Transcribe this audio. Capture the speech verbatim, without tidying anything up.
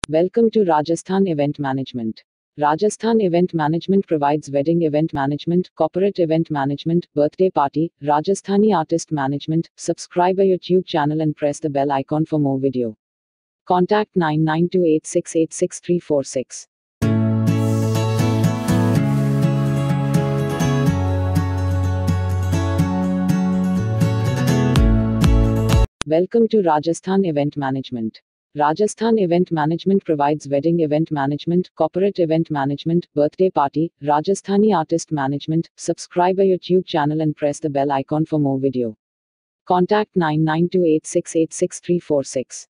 Welcome to Rajasthan Event Management. Rajasthan Event Management provides wedding event management, corporate event management, birthday party, Rajasthani artist management. Subscribe our YouTube channel and press the bell icon for more video. Contact nine nine two eight six eight six three four six. Welcome to Rajasthan Event Management. Rajasthan Event Management provides wedding event management, corporate event management, birthday party, Rajasthani artist management. Subscribe our YouTube channel and press the bell icon for more video. Contact nine nine two eight six eight six three four six.